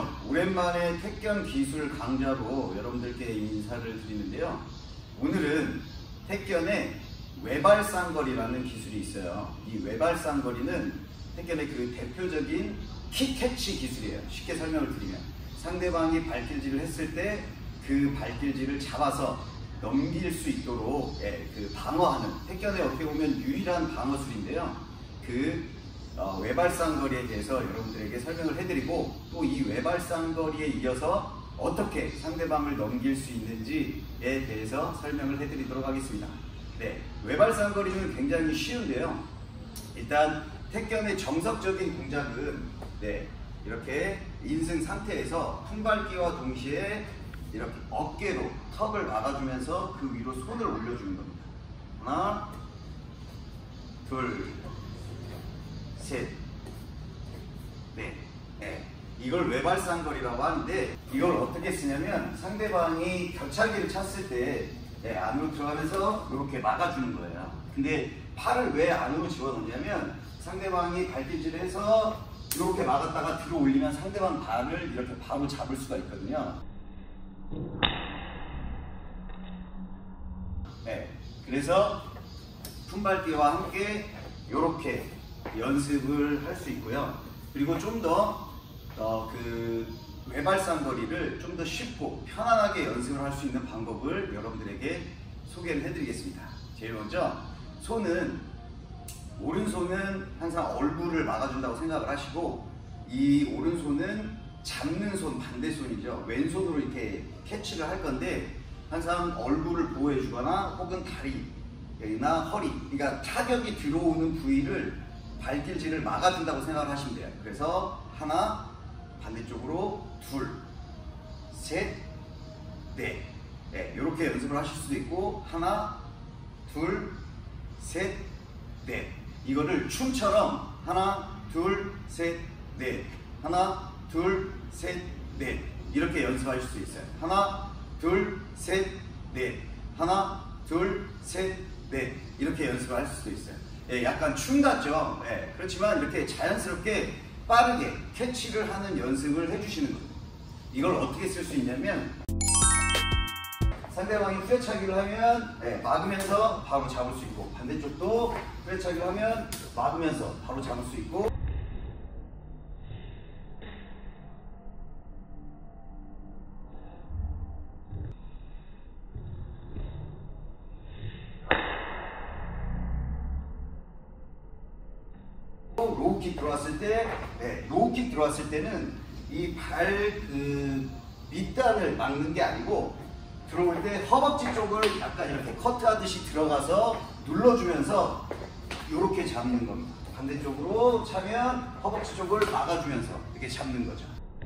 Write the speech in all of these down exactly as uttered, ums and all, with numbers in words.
안녕하세요. 오랜만에 택견 기술 강좌로 여러분들께 인사를 드리는데요. 오늘은 택견의 외발쌍거리라는 기술이 있어요. 이 외발쌍거리는 택견의 그 대표적인 킥캐치 기술이에요. 쉽게 설명을 드리면 상대방이 발길질을 했을 때 그 발길질을 잡아서 넘길 수 있도록 예, 그 방어하는, 택견의 어떻게 보면 유일한 방어술인데요. 그 어, 외발쌍거리에 대해서 여러분들에게 설명을 해드리고, 또 이 외발쌍거리에 이어서 어떻게 상대방을 넘길 수 있는지에 대해서 설명을 해드리도록 하겠습니다. 네, 외발쌍거리는 굉장히 쉬운데요. 일단 택견의 정석적인 동작은 네, 이렇게 인승 상태에서 품밟기와 동시에 이렇게 어깨로 턱을 막아주면서 그 위로 손을 올려주는 겁니다. 하나, 둘, 셋, 넷. 네. 이걸 외발쌍거리라고 하는데, 이걸 어떻게 쓰냐면 상대방이 격차기를 찼을 때 네, 안으로 들어가면서 이렇게 막아주는 거예요. 근데 팔을 왜 안으로 집어넣냐면 상대방이 발길질을 해서 이렇게 막았다가 들어 올리면 상대방 발을 이렇게 바로 잡을 수가 있거든요. 네, 그래서 품밟기와 함께 이렇게 연습을 할 수 있고요. 그리고 좀 더 어, 그 외발쌍거리를 좀 더 쉽고 편안하게 연습을 할 수 있는 방법을 여러분들에게 소개를 해드리겠습니다. 제일 먼저 손은, 오른손은 항상 얼굴을 막아준다고 생각을 하시고, 이 오른손은 잡는 손, 반대손이죠. 왼손으로 이렇게 캐치를 할 건데 항상 얼굴을 보호해 주거나 혹은 다리나 허리, 그러니까 타격이 들어오는 부위를 발길질을 막아준다고 생각을 하시면 돼요. 그래서 하나, 반대쪽으로 둘, 셋, 넷. 네, 이렇게 연습을 하실 수도 있고, 하나, 둘, 셋, 넷. 이거를 춤처럼 하나, 둘, 셋, 넷. 하나, 둘, 셋, 넷. 이렇게 연습하실 수 있어요. 하나, 둘, 셋, 넷. 하나, 둘, 셋, 넷. 이렇게 연습을 하실 수도 있어요. 예, 약간 춤 같죠? 예, 그렇지만 이렇게 자연스럽게 빠르게 캐치를 하는 연습을 해주시는 거예요. 이걸 어떻게 쓸 수 있냐면, 상대방이 후려차기를 하면 예, 막으면서 바로 잡을 수 있고, 반대쪽도 후려차기를 하면 막으면서 바로 잡을 수 있고, 로우킥 들어왔을 때, 네, 로우킥 들어왔을 때는 이 발 그 밑단을 막는 게 아니고, 들어올 때 허벅지 쪽을 약간 이렇게 커트하듯이 들어가서 눌러주면서 이렇게 잡는 겁니다. 반대쪽으로 차면 허벅지 쪽을 막아주면서 이렇게 잡는 거죠.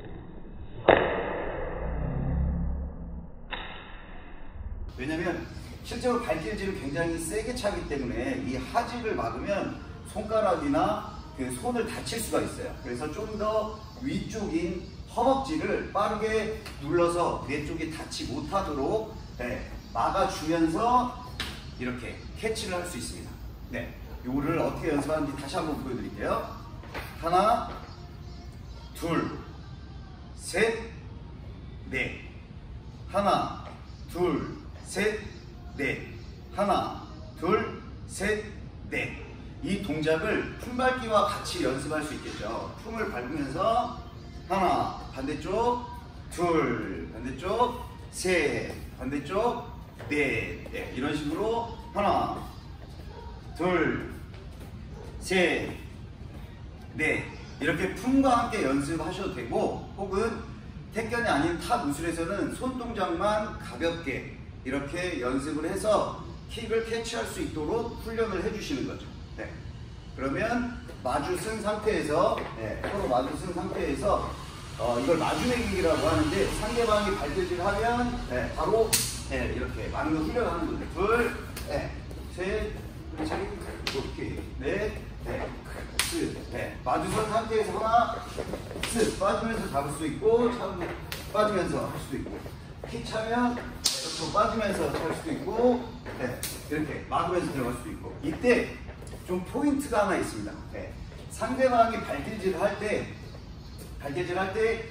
왜냐면 실제로 발길질을 굉장히 세게 차기 때문에 이 하지를 막으면 손가락이나 그 손을 다칠 수가 있어요. 그래서 좀 더 위쪽인 허벅지를 빠르게 눌러서 내 쪽이 닿지 못하도록 네, 막아주면서 이렇게 캐치를 할 수 있습니다. 네, 요거를 어떻게 연습하는지 다시 한번 보여드릴게요. 하나, 둘, 셋, 넷. 하나, 둘, 셋, 넷. 하나, 둘, 셋, 넷. 이 동작을 품밟기와 같이 연습할 수 있겠죠. 품을 밟으면서 하나, 반대쪽, 둘, 반대쪽, 셋, 반대쪽, 넷. 네, 이런 식으로 하나, 둘, 셋, 넷. 이렇게 품과 함께 연습하셔도 되고, 혹은 택견이 아닌 타 무술에서는 손 동작만 가볍게 이렇게 연습을 해서 킥을 캐치할 수 있도록 훈련을 해주시는 거죠. 네. 그러면 마주 쓴 상태에서 네, 서로 마주 쓴 상태에서 어, 이걸 마주내기라고 하는데, 상대방이 발길질을 하면 네, 바로 네, 이렇게 막는 훈련을 하는 건데, 둘, 네, 셋, 그렇지, 이렇게 넷, 네, 스, 네, 마주 선 상태에서 하나, 스 빠지면서 잡을 수 있고, 참, 빠지면서 할 수도 있고, 킥 차면 이렇게 빠지면서 할 수도 있고, 네, 이렇게 막으면서 들어갈 수도 있고. 이때 좀 포인트가 하나 있습니다. 네. 상대방이 발길질을 할 때, 발길질 할 때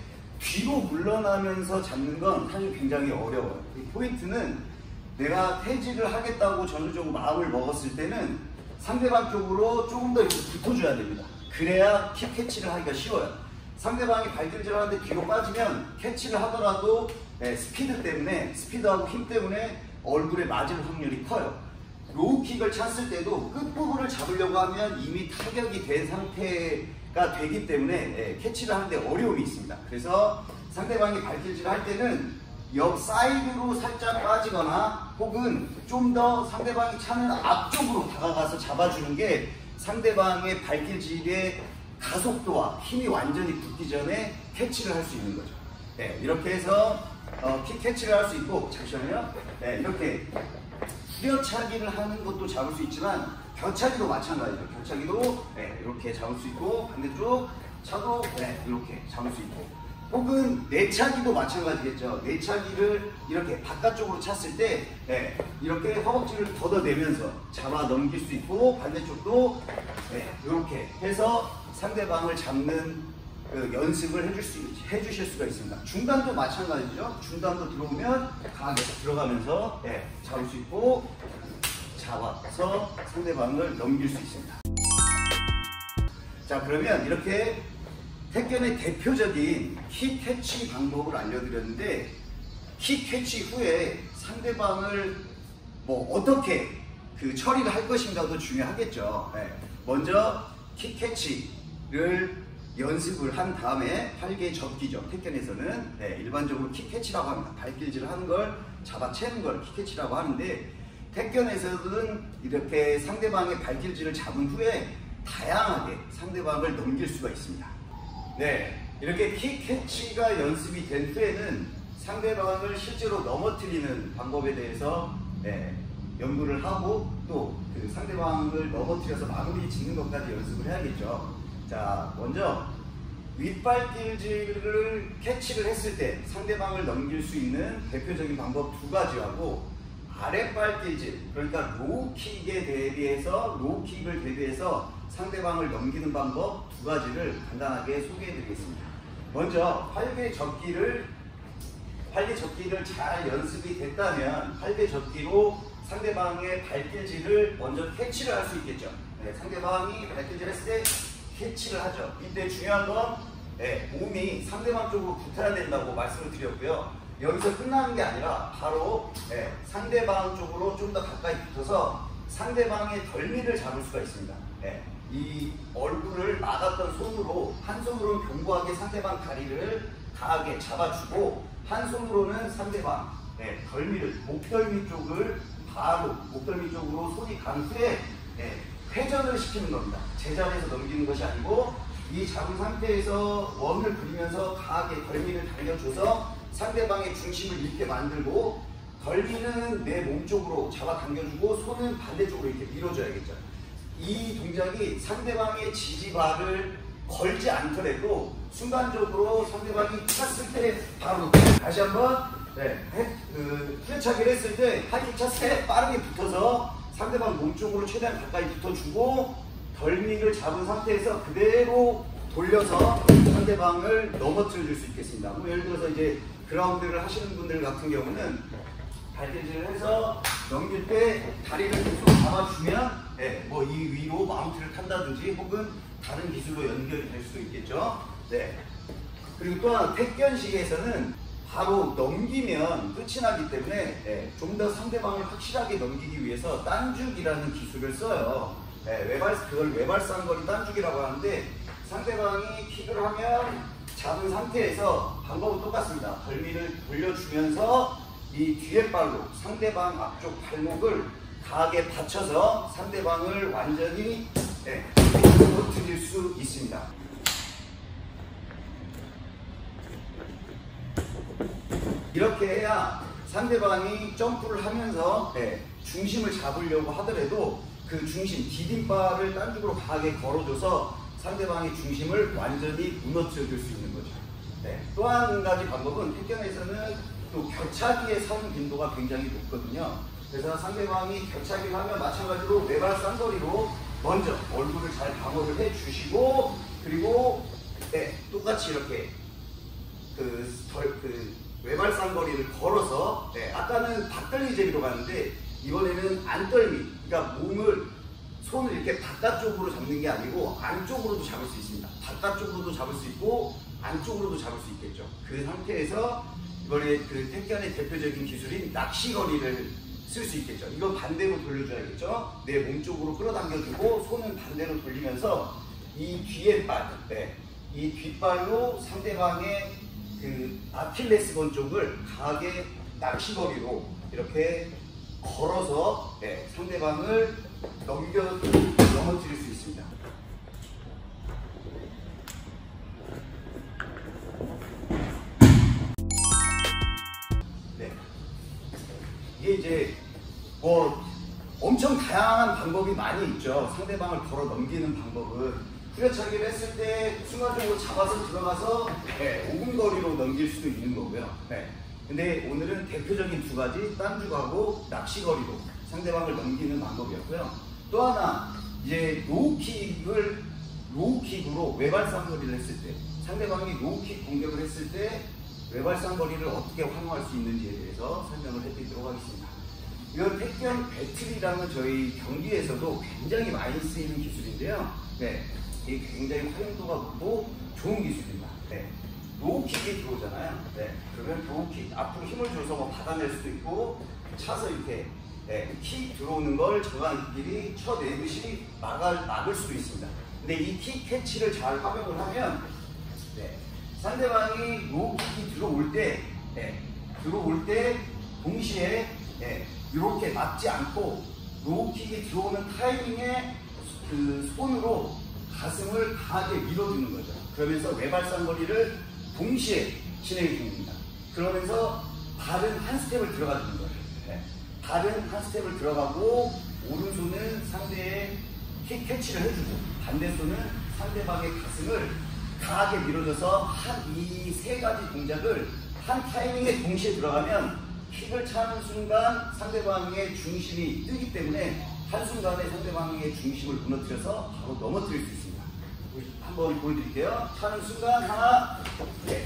뒤로 물러나면서 잡는 건 사실 굉장히 어려워요. 이 포인트는 내가 태지를 하겠다고 전술적으로 마음을 먹었을 때는 상대방 쪽으로 조금 더 이렇게 붙어줘야 됩니다. 그래야 킥 캐치를 하기가 쉬워요. 상대방이 발길질을 하는데 뒤로 빠지면 캐치를 하더라도 네, 스피드 때문에, 스피드하고 힘 때문에 얼굴에 맞을 확률이 커요. 로우킥을 찼을 때도 끝부분을 잡으려고 하면 이미 타격이 된 상태가 되기 때문에 네, 캐치를 하는데 어려움이 있습니다. 그래서 상대방이 발길질을 할 때는 옆 사이드로 살짝 빠지거나 혹은 좀 더 상대방이 차는 앞쪽으로 다가가서 잡아주는 게 상대방의 발길질의 가속도와 힘이 완전히 붙기 전에 캐치를 할 수 있는 거죠. 네, 이렇게 해서 어, 킥 캐치를 할 수 있고, 잠시만요. 네, 이렇게 후려차기를 하는 것도 잡을 수 있지만 벼차기도 마찬가지죠. 벼차기도 네, 이렇게 잡을 수 있고, 반대쪽 차도 네, 이렇게 잡을 수 있고, 혹은 내차기도 마찬가지겠죠. 내차기를 이렇게 바깥쪽으로 찼을 때 네, 이렇게 허벅지를 걷어내면서 잡아 넘길 수 있고, 반대쪽도 네, 이렇게 해서 상대방을 잡는 그 연습을 해줄 수, 해주실 수가 있습니다. 중단도 마찬가지죠. 중단도 들어오면 강하게 들어가면서 네, 잡을 수 있고, 잡아서 상대방을 넘길 수 있습니다. 자, 그러면 이렇게 태권의 대표적인 킥 캐치 방법을 알려드렸는데, 킥 캐치 후에 상대방을 뭐 어떻게 그 처리를 할 것인가도 중요하겠죠. 네. 먼저 킥 캐치를 연습을 한 다음에 팔개 접기죠. 태권에서는 네, 일반적으로 킥 캐치라고 합니다. 발길질을 하는 걸 잡아채는 걸 킥 캐치라고 하는데, 태권에서는 이렇게 상대방의 발길질을 잡은 후에 다양하게 상대방을 넘길 수가 있습니다. 네, 이렇게 킥 캐치가 연습이 된 후에는 상대방을 실제로 넘어뜨리는 방법에 대해서 네, 연구를 하고 또 그 상대방을 넘어뜨려서 마무리 짓는 것까지 연습을 해야겠죠. 자, 먼저 윗발길질을 캐치를 했을 때 상대방을 넘길 수 있는 대표적인 방법 두 가지하고, 아랫발길질, 그러니까 로우킥에 대비해서 로우킥을 대비해서 상대방을 넘기는 방법 두 가지를 간단하게 소개해 드리겠습니다. 먼저 팔개 접기를 팔개 접기를 잘 연습이 됐다면 팔개 접기로 상대방의 발길질을 먼저 캐치를 할 수 있겠죠. 네, 상대방이 발길질 했을 때 캐치를 하죠. 이때 중요한 건 네, 몸이 상대방 쪽으로 붙어야 된다고 말씀을 드렸고요. 여기서 끝나는 게 아니라 바로 네, 상대방 쪽으로 좀 더 가까이 붙어서 상대방의 덜미를 잡을 수가 있습니다. 네, 이 얼굴을 막았던 손으로 한 손으로는 견고하게 상대방 다리를 강하게 잡아주고, 한 손으로는 상대방 네, 덜미를, 목덜미 쪽을 바로 목덜미 쪽으로 손이 간 후에 네, 회전을 시키는 겁니다. 제자리에서 넘기는 것이 아니고 이 잡은 상태에서 원을 그리면서 강하게 덜미를 당겨줘서 상대방의 중심을 잃게 만들고, 덜미는 내 몸 쪽으로 잡아 당겨주고 손은 반대쪽으로 이렇게 밀어줘야겠죠. 이 동작이 상대방의 지지발을 걸지 않더라도 순간적으로 상대방이 찼을 때 바로 다시 한번 네, 그 후려차기를 했을 때 하이킥 찼을 때 빠르게 붙어서 상대방 몸 쪽으로 최대한 가까이 붙어주고, 덜미를 잡은 상태에서 그대로 돌려서 상대방을 넘어뜨려 줄 수 있겠습니다. 뭐 예를 들어서 이제 그라운드를 하시는 분들 같은 경우는 발길질을 해서 넘길 때 다리를 계속 잡아주면 네, 뭐 이 위로 마운트를 탄다든지 혹은 다른 기술로 연결이 될 수도 있겠죠. 네. 그리고 또한 태권식에서는 바로 넘기면 끝이 나기 때문에 네, 좀 더 상대방을 확실하게 넘기기 위해서 딴죽이라는 기술을 써요. 네, 외발, 그걸 외발쌍거리 딴죽이라고 하는데, 상대방이 킥을 하면 잡은 상태에서 방법은 똑같습니다. 덜미를 돌려주면서 이 뒤에 발로 상대방 앞쪽 발목을 강하게 받쳐서 상대방을 완전히 네, 넘어뜨릴 수 있습니다. 이렇게 해야 상대방이 점프를 하면서 네, 중심을 잡으려고 하더라도 그 중심, 디딤발을 딴쪽으로 강하게 걸어줘서 상대방의 중심을 완전히 무너뜨려 줄 수 있는 거죠. 네. 또 한 가지 방법은 태권에서는 또 격차기의 사용 빈도가 굉장히 높거든요. 그래서 상대방이 격차기를 하면 마찬가지로 외발 쌍거리로 먼저 얼굴을 잘 방어를 해 주시고, 그리고 네, 똑같이 이렇게 그, 덜, 그 외발상거리를 걸어서, 네, 아까는 닭떨미 재미로 갔는데 이번에는 안떨미, 그러니까 몸을 손을 이렇게 바깥쪽으로 잡는 게 아니고 안쪽으로도 잡을 수 있습니다. 바깥쪽으로도 잡을 수 있고 안쪽으로도 잡을 수 있겠죠. 그 상태에서 이번에 그 태권의 대표적인 기술인 낚시거리를 쓸 수 있겠죠. 이거 반대로 돌려줘야겠죠. 내 몸 쪽으로 끌어당겨주고 손은 반대로 돌리면서 이 뒤에 발, 네, 이 뒷발로 상대방의 그 아킬레스건 쪽을 강하게 낚시거리로 이렇게 걸어서, 네, 상대방을 넘겨 넘어뜨릴 수 있습니다. 네, 이게 이제 뭐 엄청 다양한 방법이 많이 있죠. 상대방을 걸어 넘기는 방법은 후려차기를 했을 때 순간적으로 잡아서 들어가서, 네, 오 분 거리로 넘길 수도 있는 거고요. 네. 근데 오늘은 대표적인 두 가지, 딴죽하고 낚시거리로 상대방을 넘기는 방법이었고요. 또 하나, 이제 로우킥을 로우킥으로 외발상거리를 했을 때, 상대방이 로우킥 공격을 했을 때 외발상거리를 어떻게 활용할 수 있는지에 대해서 설명을 해드리도록 하겠습니다. 이건 태권 배틀이라는 저희 경기에서도 굉장히 많이 쓰이는 기술인데요. 네, 이게 굉장히 활용도가 높고 좋은 기술입니다. 네. 로우킥이 들어오잖아요. 네. 그러면 로우킥, 앞으로 힘을 줘서 뭐 받아낼 수도 있고, 차서 이렇게, 네, 킥 들어오는 걸 저강끼리 쳐내듯이 막을, 막을 수도 있습니다. 근데 이 킥 캐치를 잘 활용을 하면, 네, 상대방이 로우킥이 들어올 때, 네, 들어올 때 동시에, 네, 이렇게 막지 않고 로우킥이 들어오는 타이밍에 그 손으로 가슴을 강하게 밀어주는 거죠. 그러면서 외발상거리를 동시에 진행해 줍니다. 그러면서 발은 한 스텝을 들어가 주는 거예요. 네. 발은 한 스텝을 들어가고 오른손은 상대의 킥 캐치를 해주고 반대 손은 상대방의 가슴을 강하게 밀어줘서 한 이 세 가지 동작을 한 타이밍에 동시에 들어가면 킥을 차는 순간 상대방의 중심이 뜨기 때문에 한순간에 상대방의 중심을 무너뜨려서 바로 넘어뜨릴 수 있습니다. 한번 보여드릴게요. 차는 순간 하나, 네.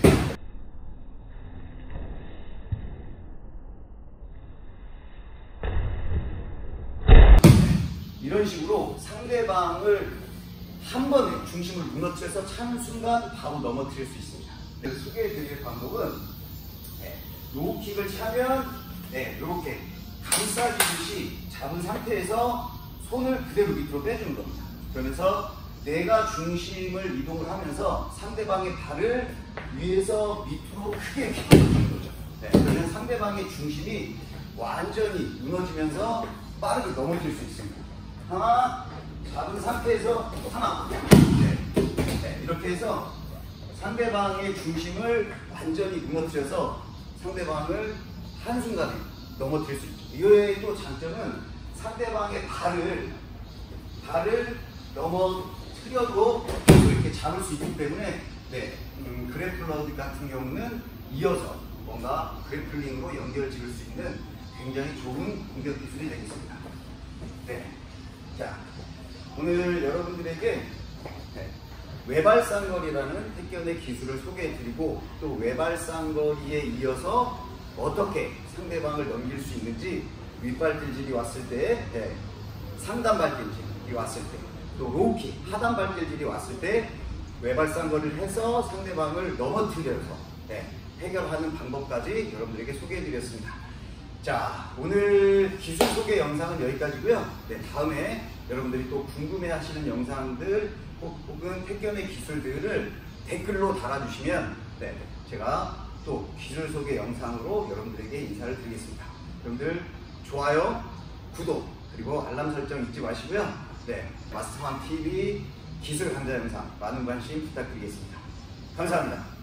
이런 식으로 상대방을 한 번에 중심을 무너뜨려서 차는 순간 바로 넘어뜨릴 수 있습니다. 네, 소개해드릴 방법은, 네, 로우킥을 차면, 네, 이렇게 감싸주듯이 잡은 상태에서 손을 그대로 밑으로 빼주는 겁니다. 그러면서 내가 중심을 이동을 하면서 상대방의 발을 위에서 밑으로 크게 밀어주는 거죠. 네, 그러면 상대방의 중심이 완전히 무너지면서 빠르게 넘어질 수 있습니다. 하나, 잡은 상태에서 하나, 네, 네, 이렇게 해서 상대방의 중심을 완전히 무너뜨려서 상대방을 한순간에 넘어뜨릴 수 있죠. 이거의 또 장점은 상대방의 발을 발을 넘어뜨려도 계속 이렇게 잡을 수 있기 때문에, 네, 음, 그래플러 같은 경우는 이어서 뭔가 그래플링으로 연결 지을 수 있는 굉장히 좋은 공격 기술이 되겠습니다. 네, 자, 오늘 여러분들에게, 네, 외발상거리라는 태권의 기술을 소개해드리고 또 외발상거리에 이어서 어떻게 상대방을 넘길 수 있는지, 윗발길질이 왔을 때, 네, 상단발길질이 왔을 때, 또 로우킥, 하단발길질이 왔을 때 외발상거리를 해서 상대방을 넘어뜨려서, 네, 해결하는 방법까지 여러분들에게 소개해드렸습니다. 자, 오늘 기술 소개 영상은 여기까지고요. 네, 다음에 여러분들이 또 궁금해하시는 영상들 혹은 태권의 기술들을 댓글로 달아주시면, 네, 제가 또 기술 소개 영상으로 여러분들에게 인사를 드리겠습니다. 여러분들 좋아요, 구독, 그리고 알람 설정 잊지 마시고요. 네, 마스터왕 티비 기술 강좌 영상 많은 관심 부탁드리겠습니다. 감사합니다.